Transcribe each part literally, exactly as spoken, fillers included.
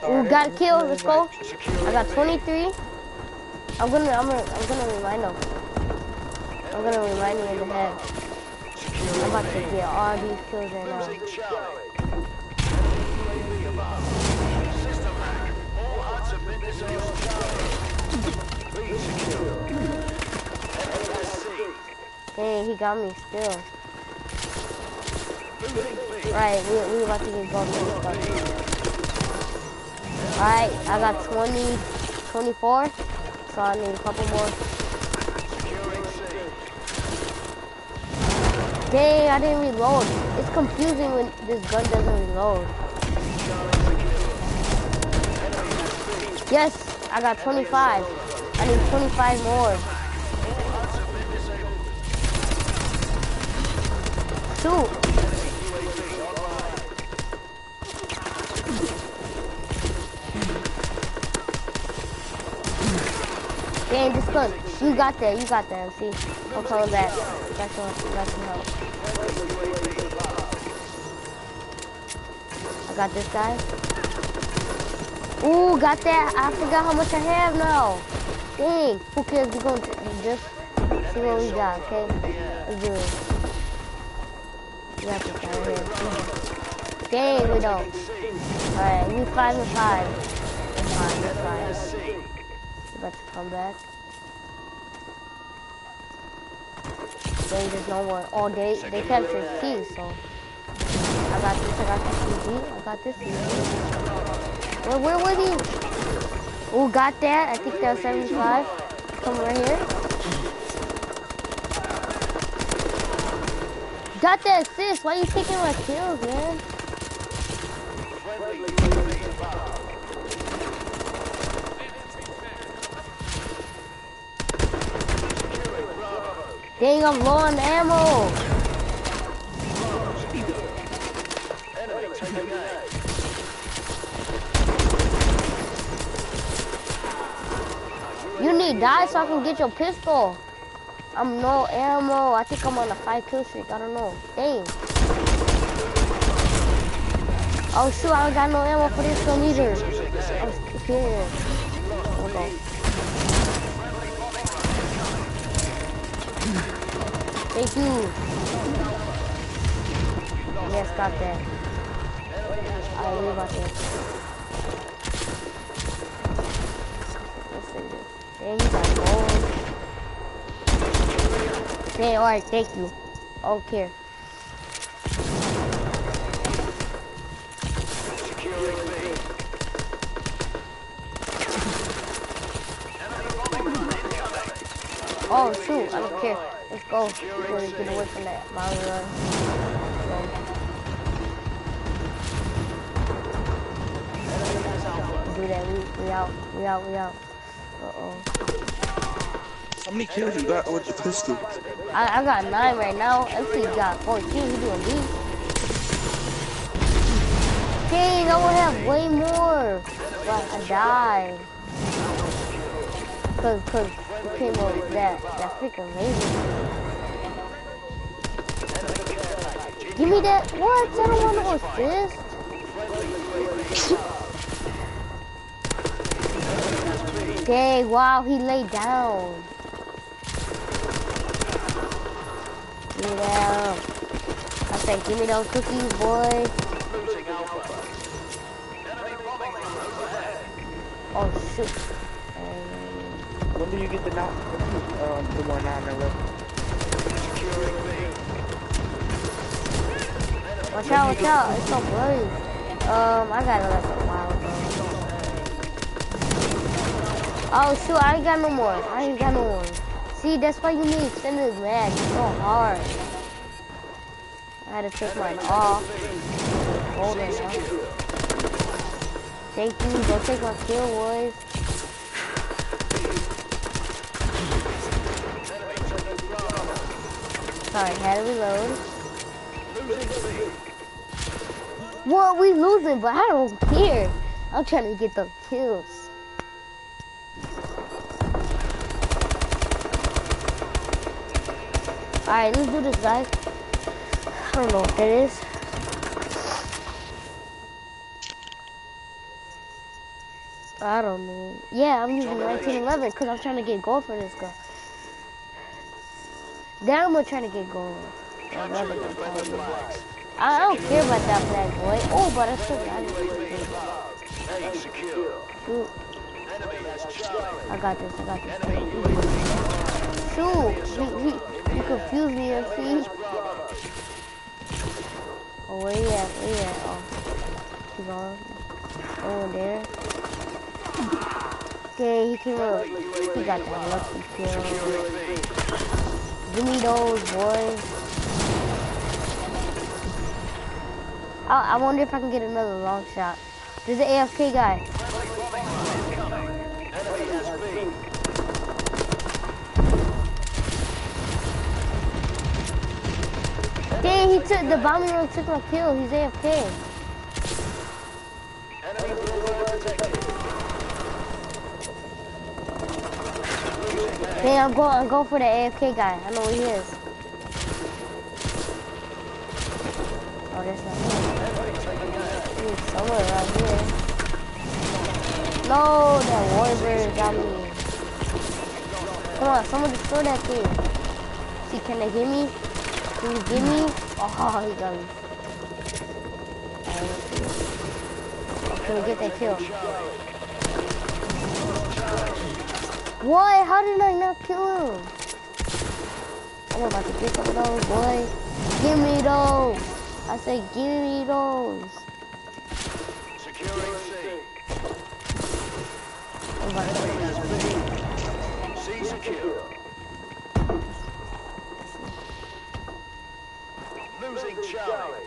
We got a kill. Let's go. I got twenty-three. I'm gonna, I'm gonna, I'm gonna remind them. I'm gonna remind you in the head. I'm about to get all these kills right now. Dang, he got me still. Right, we we about to get gold. Alright, I got twenty, twenty-four, so I need a couple more. Dang, I didn't reload. It's confusing when this gun doesn't reload. Yes, I got twenty-five. I need twenty-five more. Shoot. Dang, this gun. You got that, you got that, M C. I'm coming back. Got some, got some help. I got this guy. Ooh, got that. I forgot how much I have now. Dang. Who cares? We're going to just see what we got, okay? Let's do it. We got this guy right here. Dang, we don't. Alright, we five and five. That's fine, that's fine. We're about to come back. Dang, there's no one. Oh, they, they captured C, so. I got this, I got this C G. I got this C G. Where, where was he? Oh, got that. I think that's seventy-five. Come right here. Got that assist. Why are you taking my kills, man? Dang, I'm low on ammo. You need die so I can get your pistol. I'm no ammo. I think I'm on a five kill streak. I don't know. Dang. Oh shoot, I got no ammo for this gun either. I'm scared. Hold on. Thank you. Yes, got that. Alright, we about this. Let's see this. Dang, he got gold. Dang, alright, thank you. I don't care. Oh shoot, I don't care. Let's go. We're gonna get away from that mountain run. Do that. We, we out. We out. We out. Uh oh. How many kills you got with the pistol? I, I got nine right now. M C got fourteen. He doing B. Dang, I would have way more. But I died. Cause, cause it came up with that, that freaking laser. Give me that. What? I don't want no assist. Dang, wow, he laid down. Give me that. I said, give me those cookies, boy. Oh, shoot. When do you get the knock? Um, the one on the left. Watch out, watch out. It's so blurry. Um, I got it like a while ago. Oh, shoot. I ain't got no more. I ain't got no more. See, that's why you need extended mag. It's so hard. I had to take mine off. Hold it now. Thank you. Don't take my kill, boys. Sorry, had to reload. Well, we losing, but I don't care. I'm trying to get the kills. Alright, let's do this, guys. I don't know what that is. I don't know. Yeah, I'm using nineteen eleven because I'm trying to get gold for this guy. Then I'm gonna try to get gold. Another gun, probably. I don't care about that flag, boy. Oh, but I still got it. Shoot. I got this, I got this. Shoot! He, he, he confused me, M C. Oh, where you at? Where you at? Oh, he's on. Oh, there. Okay, he came up. He got that lucky kill. Give me those, boys. I, I wonder if I can get another long shot. There's an A F K guy. Dang, he took the bombing run, took my kill. He's A F K. Dang, I'm going, I'm going for the A F K guy. I know where he is. Oh, there's not him. He's somewhere around here. No, that warbird got me. Come on, someone destroy that thing. See, can they get me? Can you get me? Oh, he got me. Alright, let's see. Oh, can we get that kill? What? How did I not kill him? I'm about to get some of those, boy. Give me those. I said, give me those. Securing C. I'm about to C secure. Losing Charlie.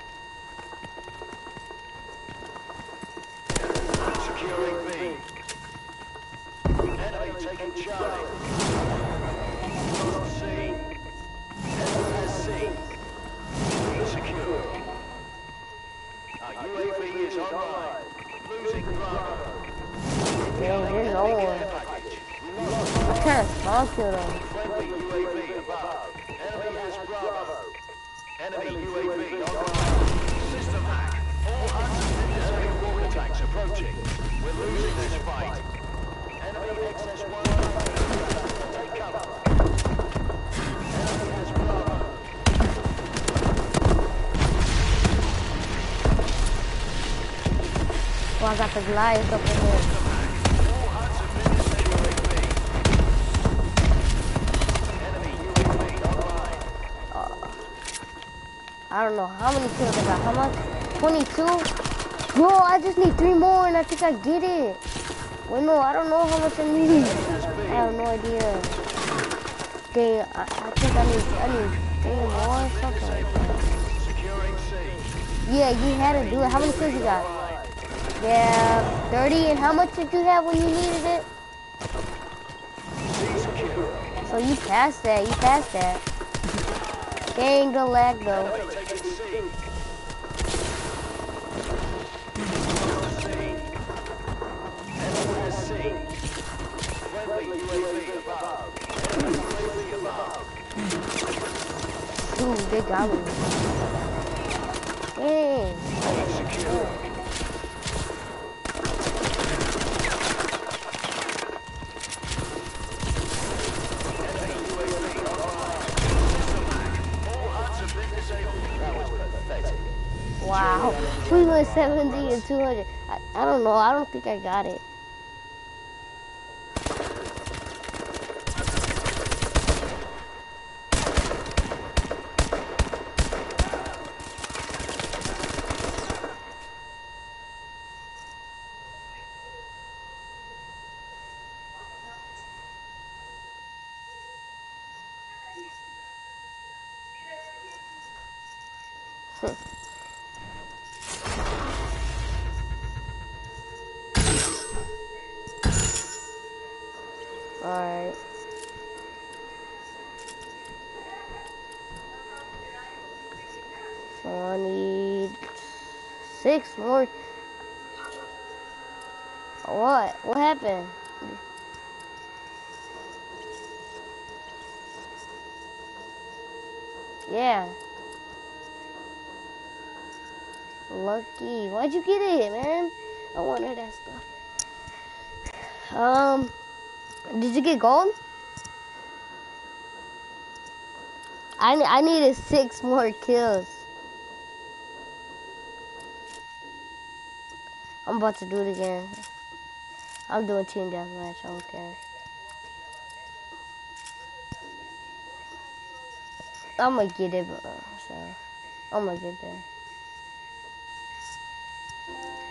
Securing B. Enemy taking Charlie. Lost C. Enemy has C. B secure. Our U A V is online. Losing Bravo. Dang, there's no one. I kind of spawn killed him. Friendly U A V above. Enemy has Bravo. Enemy U A V online. System hack. All unsuspected walker tanks approaching. We're losing this fight. Enemy X S one. Take cover. Enemy has Bravo. Oh, I got the Goliath up in here. All unsuspected U A V. Enemy U A V online. Uh, I don't know how many kills I got. How much? twenty-two? Bro, I just need three more and I think I get it. Wait, no, I don't know how much I need. I have no idea. Dang, I, I think I need, I need three more or something like that. Securing C. Yeah, you had to do it. How many kills you got? Yeah, thirty. And how much did you have when you needed it? C secure. So you passed that. You passed that. Dang, the lag though. Enemy taking C. C. Enemy has C. Friendly U A V above. Enemy U A V above. Ooh, they got me. Dang. A secure. Enemy U A V online. System hack. All huts have been disabled. That was pathetic. Wow. We went seventy and two hundred. I, I don't know. I don't think I got it. Alright. So I need six more. What? What happened? Yeah. Lucky. Why'd you get it, man? I wanted that stuff. Um, did you get gold? I I needed six more kills. I'm about to do it again. I'm doing team deathmatch. I don't care. I'm gonna get it, bro. So I'm gonna get there.